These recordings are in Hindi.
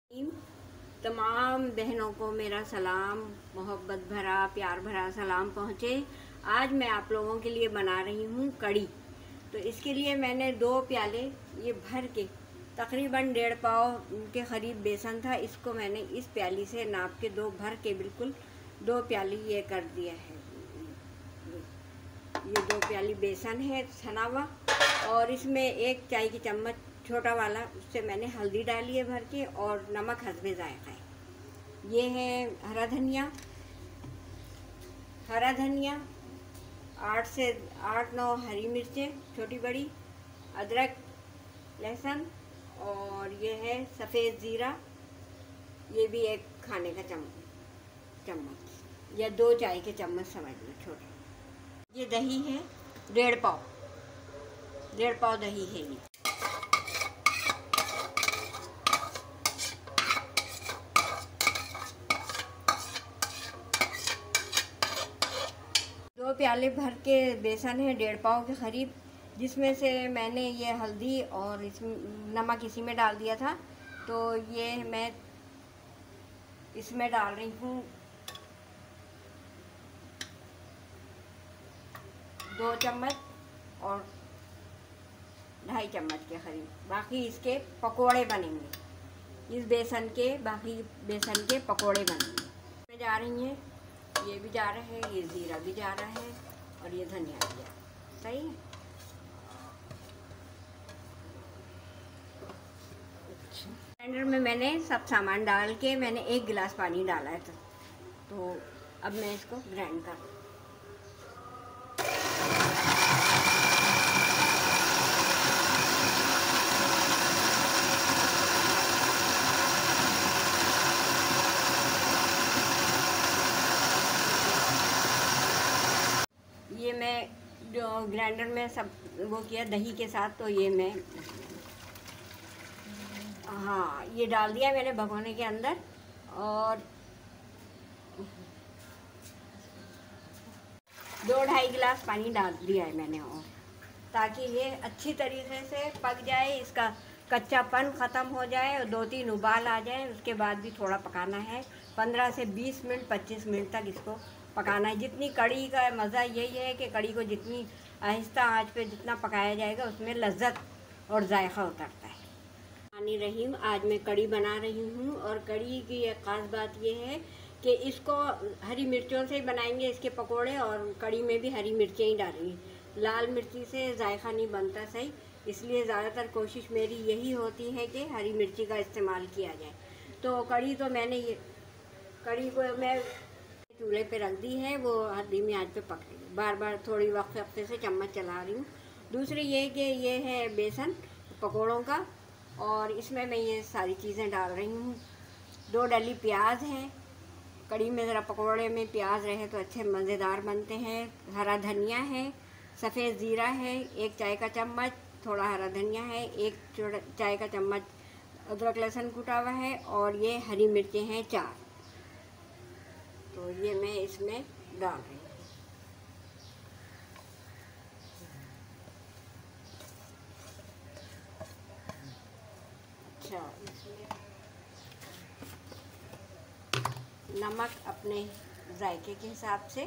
तमाम बहनों को मेरा सलाम, मोहब्बत भरा प्यार भरा सलाम पहुँचे। आज मैं आप लोगों के लिए बना रही हूँ कड़ी। तो इसके लिए मैंने 2 प्याले ये भर के तकरीबन 1.5 पाव के करीब बेसन था। इसको मैंने इस प्याली से नाप के 2 भर के बिल्कुल 2 प्याली ये कर दिया है। ये 2 प्याली बेसन है छना हुआ, और इसमें 1 चाय की चम्मच छोटा वाला उससे मैंने हल्दी डाली है भर के, और नमक हस्बे जायका है। ये है हरा धनिया 8 से 8-9 हरी मिर्चें छोटी बड़ी, अदरक लहसुन, और ये है सफ़ेद ज़ीरा, ये भी 1 खाने का चम्मच या 2 चाय के चम्मच समझ लो छोटे। ये दही है 1.5 पाव दही है ये। दो प्याले भर के बेसन है 1.5 पाव के करीब, जिसमें से मैंने ये हल्दी और नमक इसी में डाल दिया था। तो ये मैं इसमें डाल रही हूँ 2 चम्मच और 2.5 चम्मच के करीब। बाकी इसके पकोड़े बनेंगे, इस बेसन के बाकी बेसन के पकोड़े बनेंगे। इसमें जा रही हैं, ये भी जा रहा है, ये ज़ीरा भी जा रहा है, और ये धनिया भी जा रहा है। सही है। ग्राइंडर में मैंने सब सामान डाल के मैंने 1 गिलास पानी डाला है। तो अब मैं इसको ग्राइंड कर लूँ। ये मैं जो ग्राइंडर में सब वो किया दही के साथ, तो ये मैं ये डाल दिया मैंने भगोने के अंदर, और 2-2.5 गिलास पानी डाल दिया है मैंने, और ताकि ये अच्छी तरीके से पक जाए, इसका कच्चापन ख़त्म हो जाए और 2-3 उबाल आ जाए। उसके बाद भी थोड़ा पकाना है, 15 से 20 मिनट 25 मिनट तक इसको पकाना है। जितनी कड़ी का मज़ा यही है कि कड़ी को जितनी आहिस्ता आंच पे जितना पकाया जाएगा उसमें लज्जत और जायका उतरता है। रहीम, आज मैं कड़ी बना रही हूँ, और कड़ी की एक ख़ास बात ये है कि इसको हरी मिर्चों से ही बनाएंगे इसके पकोड़े, और कड़ी में भी हरी मिर्चें ही डालेंगे। लाल मिर्ची से जायका नहीं बनता सही, इसलिए ज़्यादातर कोशिश मेरी यही होती है कि हरी मिर्ची का इस्तेमाल किया जाए। तो कड़ी तो मैंने ये कड़ी को मैं चूल्हे पे रख दी है, वो धीमी आंच पे पक रही है। बार बार थोड़ी वक्फे से चम्मच चला रही हूँ। दूसरी ये कि ये है बेसन पकोड़ों का, और इसमें मैं ये सारी चीज़ें डाल रही हूँ। 2 डली प्याज है, कड़ी में ज़रा पकोड़े में प्याज रहे तो अच्छे मज़ेदार बनते हैं। हरा धनिया है, सफ़ेद ज़ीरा है 1 चाय का चम्मच, थोड़ा हरा धनिया है 1 चाय का चम्मच, अदरक लहसुन कूटा हुआ है, और ये हरी मिर्चें हैं 4। तो ये मैं इसमें डाल रही हूँ। अच्छा, इसमें नमक अपने जायके के हिसाब से,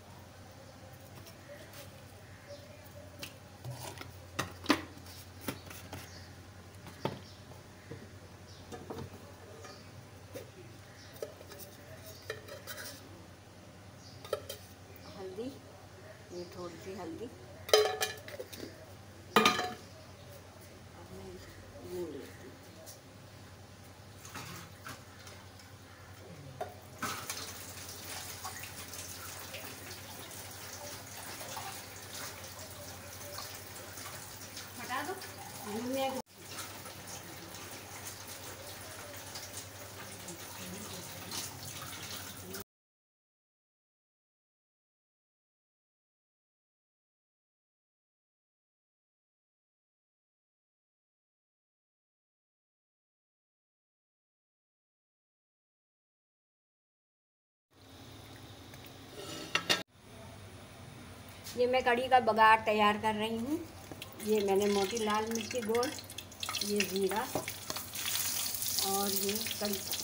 हल्दी, ये थोड़ी सी हल्दी, ये लेती हूँ। हटा दो। ये मैं कड़ी का बघार तैयार कर रही हूँ। ये मैंने मोटी लाल मिर्ची गोल, ये ज़ीरा, और ये कड़ी पत्ता।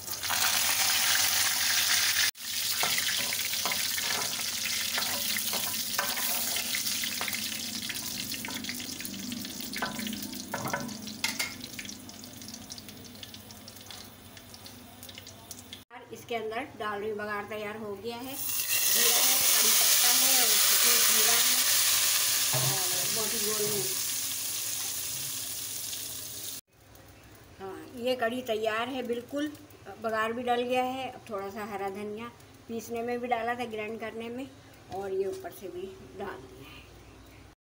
इसके अंदर डाल रही बघार तैयार हो गया है। जीरा है, कड़ी पत्ता है और इसमें जीरा है और मोटी गोल में। हाँ, ये कड़ी तैयार है बिल्कुल। बघार भी डल गया है। अब थोड़ा सा हरा धनिया पीसने में भी डाला था, ग्राइंड करने में, और ये ऊपर से भी डाल